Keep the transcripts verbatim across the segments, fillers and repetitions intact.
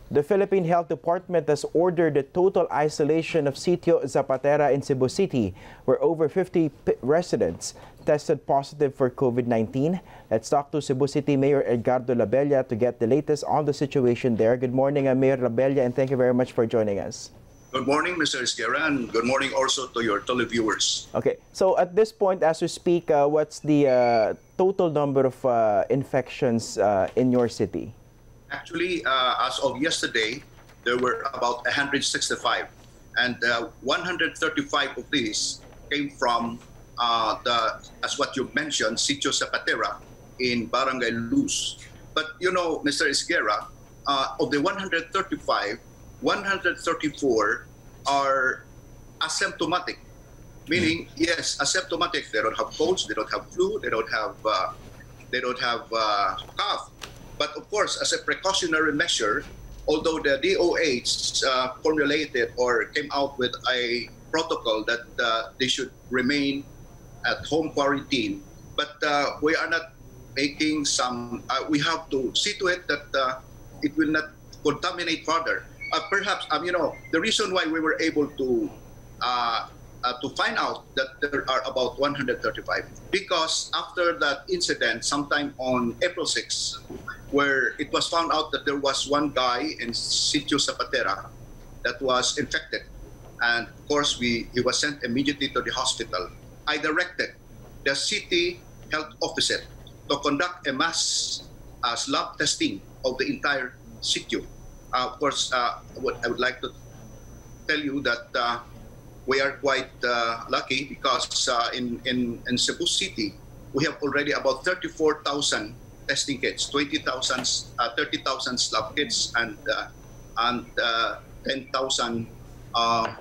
The Philippine Health Department has ordered the total isolation of Sitio Zapatera in Cebu City, where over fifty residents tested positive for COVID nineteen. Let's talk to Cebu City Mayor Edgardo Labella to get the latest on the situation there. Good morning, uh, Mayor Labella, and thank you very much for joining us. Good morning, Mister Esquera, and good morning also to your televiewers. Okay, so at this point, as we speak, uh, what's the uh, total number of uh, infections uh, in your city? Actually, uh, as of yesterday, there were about one hundred sixty-five, and uh, one hundred thirty-five of these came from uh, the, as what you mentioned, Sitio Zapatera in Barangay Luz. But you know, Mister Esquera, uh, of the one hundred thirty-five, one hundred thirty-four are asymptomatic, meaning yes, asymptomatic. They don't have colds, they don't have flu, they don't have uh, they don't have uh, cough. But of course, as a precautionary measure, although the D O H uh, formulated or came out with a protocol that uh, they should remain at home quarantine, but uh, we are not making some. Uh, we have to see to it that uh, it will not contaminate further. Uh, perhaps, um, you know, the reason why we were able to uh, uh, to find out that there are about one hundred thirty-five, because after that incident, sometime on April sixth, where it was found out that there was one guy in Sitio Zapatera that was infected, and of course, we he was sent immediately to the hospital. I directed the city health officer to conduct a mass uh, swab testing of the entire sitio. Uh, of course, uh, what I would like to tell you that uh, we are quite uh, lucky because uh, in, in, in Cebu City, we have already about thirty-four thousand testing kits, twenty thousand, uh, thirty thousand swab kits, and uh, and uh, ten thousand uh,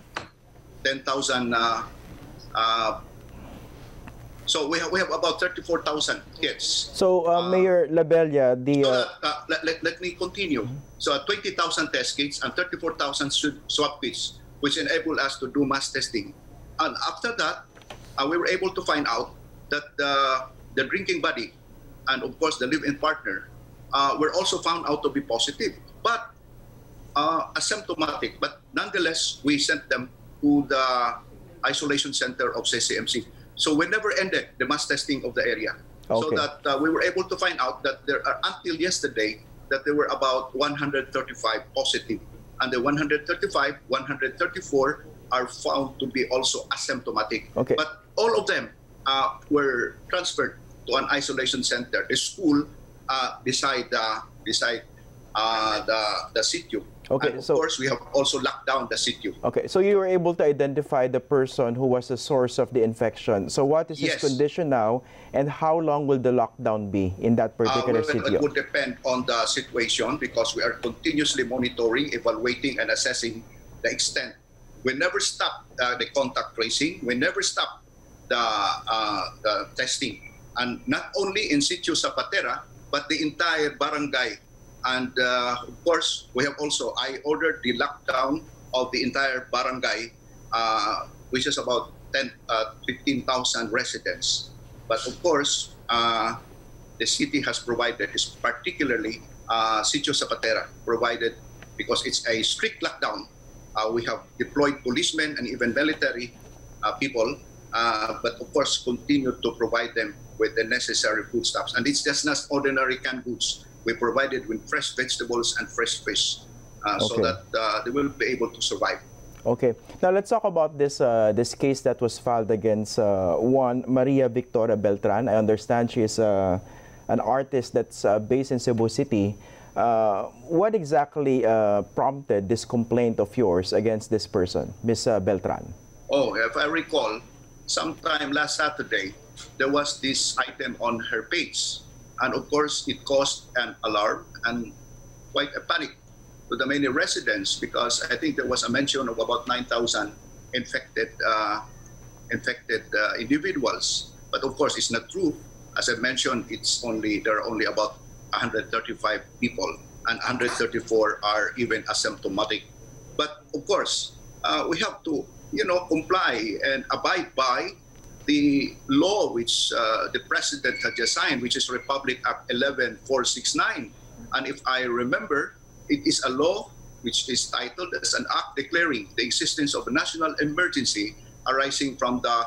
ten thousand. Uh, uh, so we have we have about thirty-four thousand kits. So, uh, uh, Mayor Labella, the so uh, that, uh, let, let, let me continue. So uh, twenty thousand test kits and thirty-four thousand swab kits, which enable us to do mass testing. And after that, uh, we were able to find out that uh, the drinking buddy and of course the live-in partner uh, were also found out to be positive, but uh, asymptomatic. But nonetheless, we sent them to the isolation center of C C M C. So we never ended the mass testing of the area. Okay. So that uh, we were able to find out that there are, until yesterday, that there were about one hundred thirty-five positive. And the one hundred thirty-five, one hundred thirty-four are found to be also asymptomatic. Okay. But all of them uh, were transferred to an isolation center, a school uh, beside, uh, beside uh, the, the sitio. Okay, and of so, course, we have also locked down the sitio. Okay, so you were able to identify the person who was the source of the infection. So what is his yes. condition now, and how long will the lockdown be in that particular uh, well, sitio? It would depend on the situation, because we are continuously monitoring, evaluating, and assessing the extent. We never stop uh, the contact tracing. We never stop the, uh, the testing. And not only in Sitio Zapatera, but the entire barangay. And uh, of course, we have also, I ordered the lockdown of the entire barangay, uh, which is about ten, uh, fifteen thousand residents. But of course, uh, the city has provided, is particularly uh, Sitio Zapatera, provided, because it's a strict lockdown. Uh, we have deployed policemen and even military uh, people, uh, but of course, continue to provide them with the necessary foodstuffs. And it's just not ordinary canned goods. We provided with fresh vegetables and fresh fish, uh, okay. so that uh, they will be able to survive. Okay. Now let's talk about this uh, this case that was filed against uh, one Maria Victoria Beltran. I understand she is uh, an artist that's uh, based in Cebu City. Uh, what exactly uh, prompted this complaint of yours against this person, Miss Uh, Beltran? Oh, if I recall, sometime last Saturday, there was this item on her page. And of course, it caused an alarm and quite a panic to the many residents, because I think there was a mention of about nine thousand infected uh, infected uh, individuals. But of course, it's not true. As I mentioned, it's only there are only about one hundred thirty-five people, and one hundred thirty-four are even asymptomatic. But of course, uh, we have to, you know, comply and abide by the law which uh, the president had just signed, which is Republic Act eleven four sixty-nine. And if I remember, it is a law which is titled as an act declaring the existence of a national emergency arising from the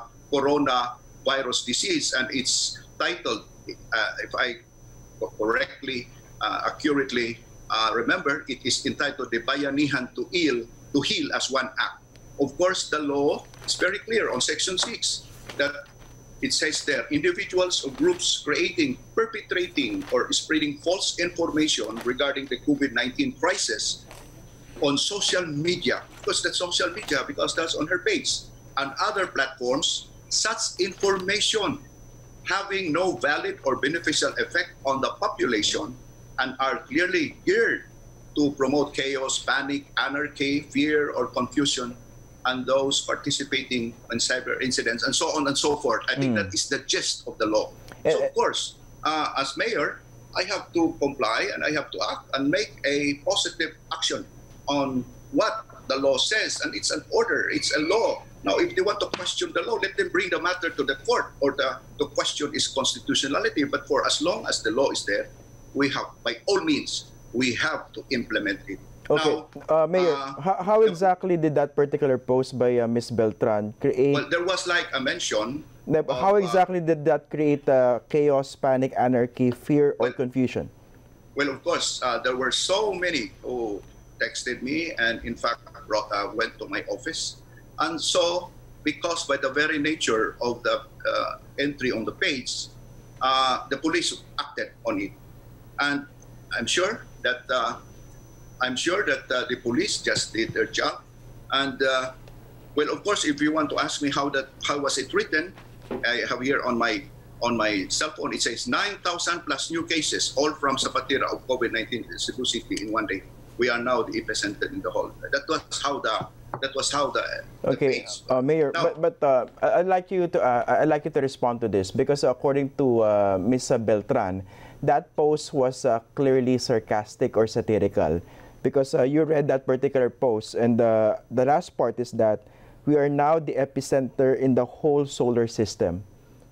coronavirus disease. And it's titled, uh, if I correctly, uh, accurately uh, remember, it is entitled the Bayanihan to Heal, to Heal as One Act. Of course, the law is very clear on Section six that it says there, individuals or groups creating, perpetrating, or spreading false information regarding the COVID nineteen crisis on social media, because that's social media, because that's on her page, and other platforms, such information having no valid or beneficial effect on the population and are clearly geared to promote chaos, panic, anarchy, fear, or confusion, and those participating in cyber incidents, and so on and so forth. I think mm. that is the gist of the law. So, of course, uh, as mayor, I have to comply and I have to act and make a positive action on what the law says. And it's an order, it's a law. Now, if they want to question the law, let them bring the matter to the court, or the, the question is constitutionality. But for as long as the law is there, we have, by all means, we have to implement it. Okay, now, uh, Mayor, uh, how, how exactly did that particular post by uh, Miz Beltran create... Well, there was like a mention... Of, how exactly uh, did that create uh, chaos, panic, anarchy, fear, or well, confusion? Well, of course, uh, there were so many who texted me and, in fact, brought, uh, went to my office. And so, because by the very nature of the uh, entry on the page, uh, the police acted on it. And I'm sure that... Uh, I'm sure that uh, the police just did their job. And, uh, well, of course, if you want to ask me how that how was it written, I have here on my on my cell phone, it says nine thousand plus new cases, all from Zapatera of COVID nineteen in Cebu City in one day. We are now the epicenter in the whole. That was how the that was how the, the okay, page. uh, Mayor. Now, but but uh, I'd like you to uh, I'd like you to respond to this, because according to uh, Miz Beltran, that post was uh, clearly sarcastic or satirical. Because uh, you read that particular post, and uh, the last part is that we are now the epicenter in the whole solar system.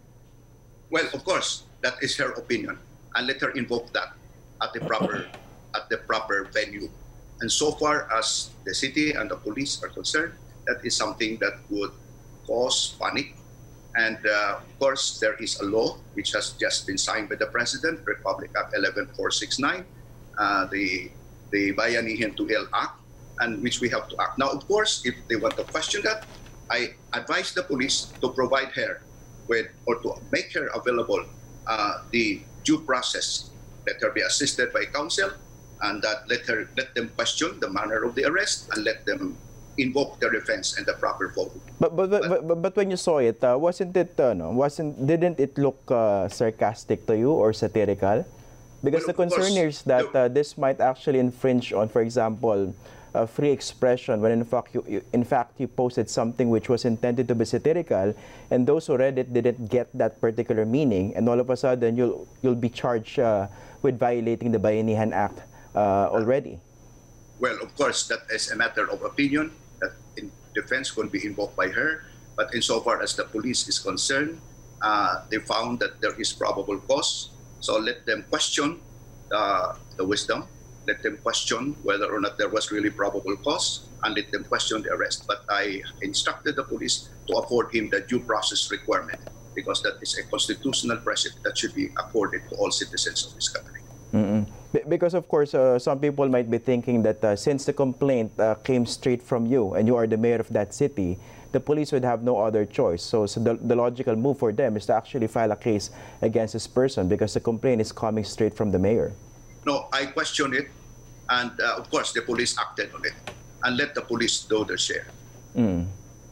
Well, of course, that is her opinion, and let her invoke that at the proper at the proper venue. And so far as the city and the police are concerned, that is something that would cause panic. And uh, of course, there is a law which has just been signed by the President, Republic Act eleven four sixty-nine, uh, the the Bayanihan to Heal Act, and which we have to act. Now, of course, if they want to question that, I advise the police to provide her with, or to make her available uh, the due process. Let her be assisted by counsel, and that let her let them question the manner of the arrest, and let them invoke their defense in the proper forum. But but but, but, but, but when you saw it, uh, wasn't it uh, no? Wasn't didn't it look uh, sarcastic to you or satirical? Because well, the concern course, is that uh, this might actually infringe on, for example, uh, free expression, when in fact you, you in fact you posted something which was intended to be satirical, and those who read it didn't get that particular meaning, and all of a sudden you'll you'll be charged uh, with violating the Bayanihan Act uh, already. Well, of course, that is a matter of opinion. That in defense can be invoked by her, but insofar as the police is concerned, uh, they found that there is probable cause. So let them question uh, the wisdom, let them question whether or not there was really probable cause, and let them question the arrest. But I instructed the police to afford him the due process requirement, because that is a constitutional precedent that should be accorded to all citizens of this country. Mm-mm. Because, of course, uh, some people might be thinking that uh, since the complaint uh, came straight from you and you are the mayor of that city, the police would have no other choice. So, so the, the logical move for them is to actually file a case against this person, because the complaint is coming straight from the mayor. No, I questioned it, and uh, of course the police acted on it, and let the police do their share. Mm.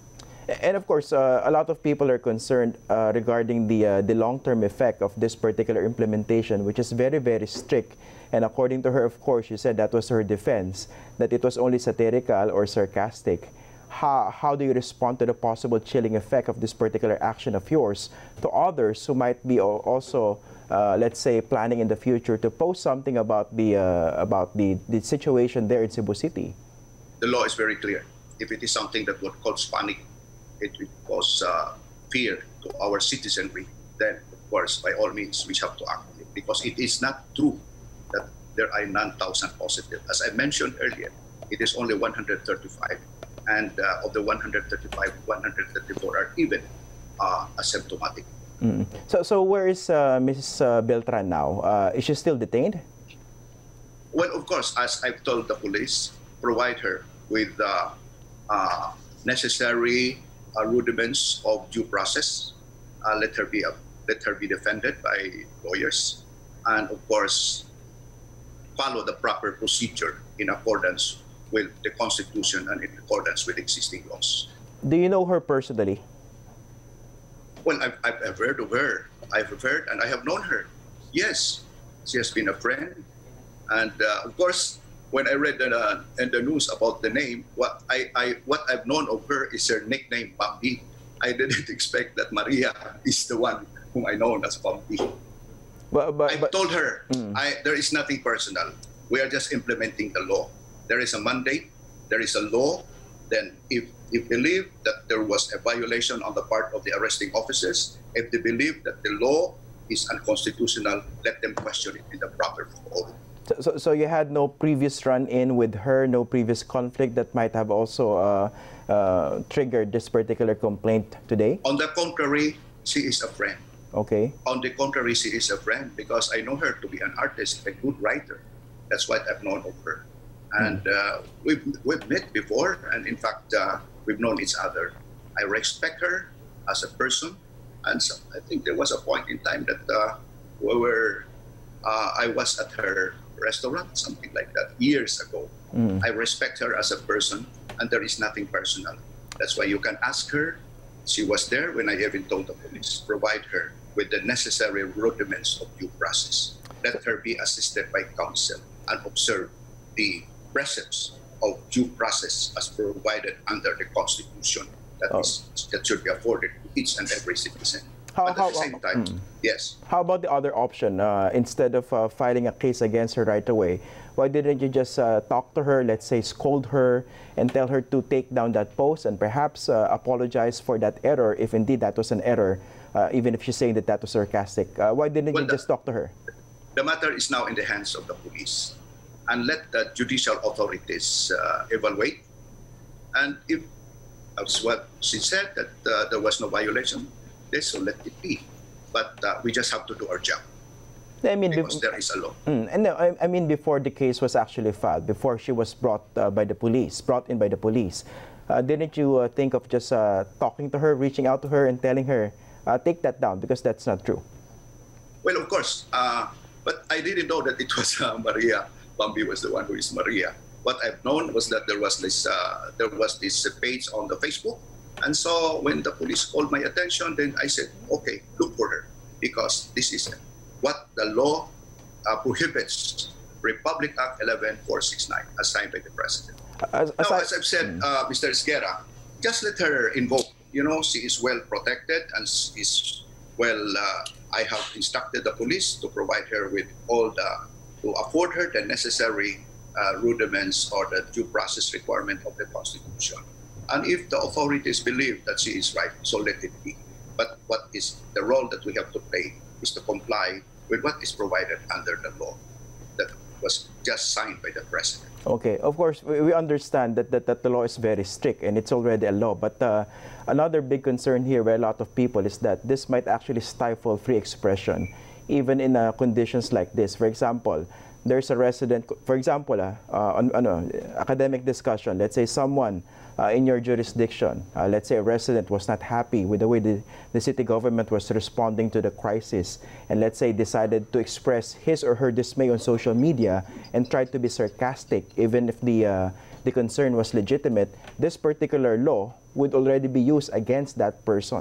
And of course, uh, a lot of people are concerned uh, regarding the, uh, the long-term effect of this particular implementation, which is very, very strict. And according to her, of course, she said that was her defense, that it was only satirical or sarcastic. How, how do you respond to the possible chilling effect of this particular action of yours to others who might be also, uh, let's say, planning in the future to post something about the, uh, about the, the situation there in Cebu City? The law is very clear. If it is something that would cause panic, it would cause uh, fear to our citizenry, then, of course, by all means, we have to act on it, because it is not true that there are nine thousand positive. As I mentioned earlier, it is only one hundred thirty-five. And uh, of the one hundred thirty-five, one hundred thirty-four are even uh, asymptomatic. Mm. So, so where is uh, Missus Uh, Beltran now? Uh, is she still detained? Well, of course, as I've told the police, provide her with uh, uh, necessary uh, rudiments of due process. Uh, let her be uh, let her be defended by lawyers, and of course, follow the proper procedure in accordance with the Constitution and in accordance with existing laws. Do you know her personally? Well, I've, I've I've heard of her. I've heard and I have known her. Yes, she has been a friend. And uh, of course, when I read the, uh, in the news about the name, what I, I what I've known of her is her nickname, Bambi. I didn't expect that Maria is the one whom I know as Bambi. But, but, I but, told her, mm. I, there is nothing personal. We are just implementing the law. There is a mandate, there is a law. Then if you believe that there was a violation on the part of the arresting officers, if they believe that the law is unconstitutional, let them question it in the proper form. So, so, so you had no previous run-in with her, no previous conflict that might have also uh, uh, triggered this particular complaint today? On the contrary, she is a friend. Okay. On the contrary, she is a friend because I know her to be an artist, a good writer. That's what I've known of her. And uh, we've, we've met before, and in fact, uh, we've known each other. I respect her as a person, and so I think there was a point in time that uh, we were, uh, I was at her restaurant, something like that, years ago. Mm. I respect her as a person, and there is nothing personal. That's why you can ask her. She was there when I even told the police, provide her with the necessary rudiments of due process. Let her be assisted by counsel and observe the precepts of due process as provided under the Constitution that, oh. is, that should be afforded to each and every citizen. How, but at how, the same time, mm. yes. How about the other option? Uh, instead of uh, filing a case against her right away, why didn't you just uh, talk to her, let's say scold her, and tell her to take down that post and perhaps uh, apologize for that error, if indeed that was an error, uh, even if she's saying that that was sarcastic? Uh, why didn't well, you the, just talk to her? The matter is now in the hands of the police. And let the judicial authorities uh, evaluate. And if, as what she said, that uh, there was no violation, they so let it be. But uh, we just have to do our job. I mean, because there is a law. Mm, and I, I mean, before the case was actually filed, before she was brought uh, by the police, brought in by the police, uh, didn't you uh, think of just uh, talking to her, reaching out to her, and telling her, uh, take that down, because that's not true? Well, of course, uh, but I didn't know that it was uh, Maria. Bambi was the one who is Maria. What I've known was that there was this uh, there was this page on the Facebook, and so when the police called my attention, then I said, okay, look for her, because this is what the law uh, prohibits. Republic Act eleven four sixty-nine, as signed by the President. As, as, now, as I've said, uh, Mister Esguerra, just let her invoke. You know, she is well protected, and she is well. Uh, I have instructed the police to provide her with all the. to afford her the necessary uh, rudiments or the due process requirement of the Constitution. And if the authorities believe that she is right, so let it be. But what is the role that we have to play is to comply with what is provided under the law that was just signed by the President. Okay, of course, we understand that, that, that the law is very strict and it's already a law. But uh, another big concern here by a lot of people is that this might actually stifle free expression, even in uh, conditions like this. For example, there's a resident, for example, uh, uh, on, on uh, academic discussion, let's say someone uh, in your jurisdiction, uh, let's say a resident was not happy with the way the, the city government was responding to the crisis, and let's say decided to express his or her dismay on social media and tried to be sarcastic, even if the, uh, the concern was legitimate, this particular law would already be used against that person.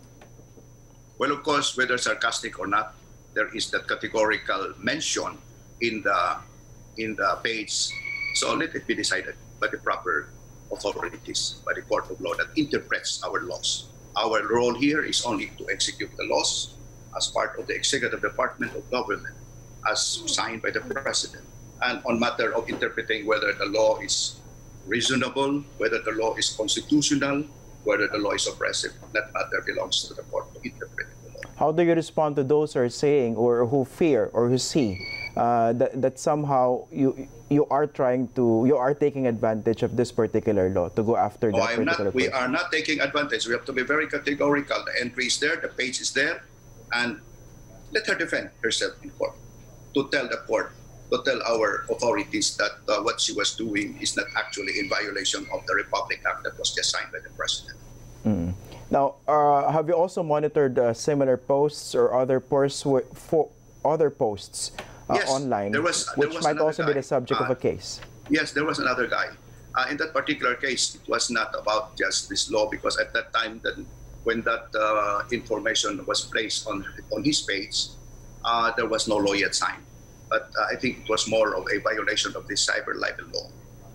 Well, of course, whether sarcastic or not, there is that categorical mention in the in the page. So let it be decided by the proper authorities, by the court of law that interprets our laws. Our role here is only to execute the laws as part of the executive department of government, as signed by the President. And on matter of interpreting whether the law is reasonable, whether the law is constitutional, whether the law is oppressive, that matter belongs to the court to interpret the law. How do you respond to those who are saying or who fear or who see uh, that, that somehow you you are trying to, you are taking advantage of this particular law to go after No, that I'm particular not. We person? are not taking advantage. We have to be very categorical. The entry is there, the page is there, and let her defend herself in court to tell the court, to tell our authorities that uh, what she was doing is not actually in violation of the Republic Act that was just signed by the President. Mm. Now, uh, have you also monitored uh, similar posts or other posts for other posts uh, Yes, online, there was- there which was might another also be guy. the subject of Uh, a case? Yes, there was another guy. Uh, in that particular case, it was not about just this law, because at that time, that when that uh, information was placed on on his page, uh, there was no law yet signed. But uh, I think it was more of a violation of the cyber libel law.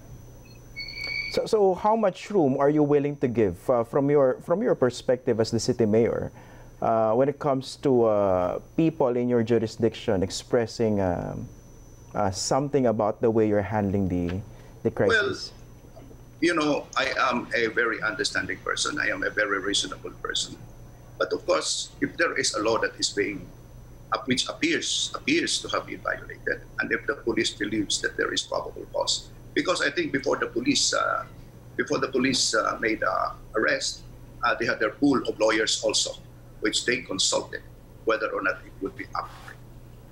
So, so how much room are you willing to give uh, from your from your perspective as the city mayor uh, when it comes to uh, people in your jurisdiction expressing um, uh, something about the way you're handling the the crisis? Well, you know, I am a very understanding person. I am a very reasonable person. But of course, if there is a law that is being, uh, which appears appears to have been violated, and if the police believes that there is probable cause, because I think before the police, uh, before the police uh, made uh, arrest, uh, they had their pool of lawyers also, which they consulted whether or not it would be appropriate.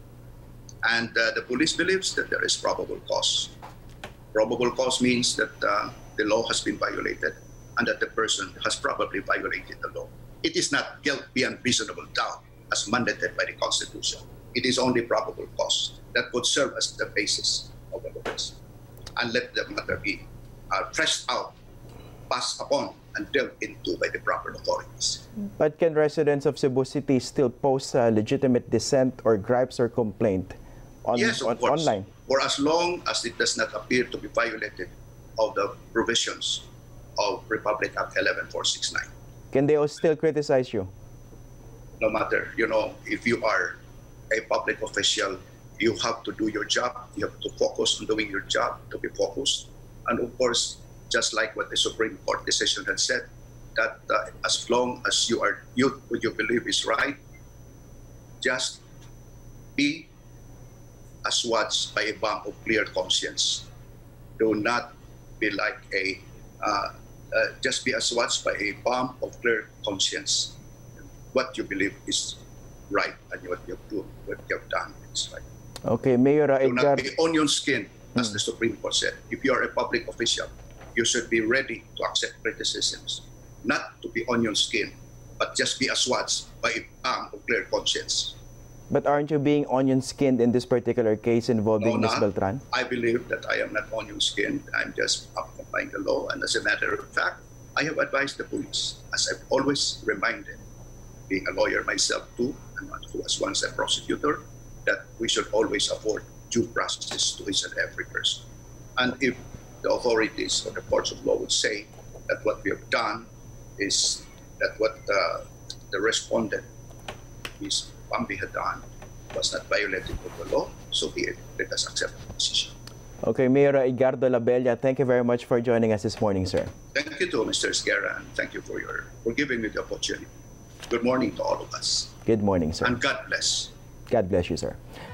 And uh, the police believes that there is probable cause. Probable cause means that uh, the law has been violated and that the person has probably violated the law. It is not guilt beyond reasonable doubt as mandated by the Constitution. It is only probable cause that would serve as the basis of the laws. And let the matter be uh, threshed out, passed upon, and dealt into by the proper authorities. But can residents of Cebu City still post uh, legitimate dissent or gripes or complaint on, Yes, of on course. online? For as long as it does not appear to be violated of the provisions of Republic Act eleven four sixty-nine. Can they all still criticize you? No matter, you know, if you are a public official, you have to do your job. You have to focus on doing your job, to be focused. And of course, just like what the Supreme Court decision had said, that uh, as long as you are, you, what you believe is right, just be assuaged by a balm of clear conscience. Do not be like a, uh, uh, just be assuaged by a balm of clear conscience. What you believe is right and what you have, do, what you have done is right. Okay, Mayor uh, Do Edgar. not be onion skin, as the Supreme Court said. If you are a public official, you should be ready to accept criticisms, not to be onion skin, but just be assuaged by a balm of clear conscience. But aren't you being onion-skinned in this particular case involving No, Miz not. Beltran? I believe that I am not onion skinned. I'm just applying the law. And as a matter of fact, I have advised the police, as I've always reminded, being a lawyer myself too, and who was once a prosecutor, that we should always afford due process to each and every person. And if the authorities or the courts of law would say that what we have done is that what uh, the respondent, Miz Bambi, had done was not violating of the law, so be it. Let us accept the decision. Okay, Mayor Edgardo Labella, thank you very much for joining us this morning, sir. Thank you to Mister Esguerra, and thank you for your for giving me the opportunity. Good morning to all of us. Good morning, sir. And God bless. God bless you, sir.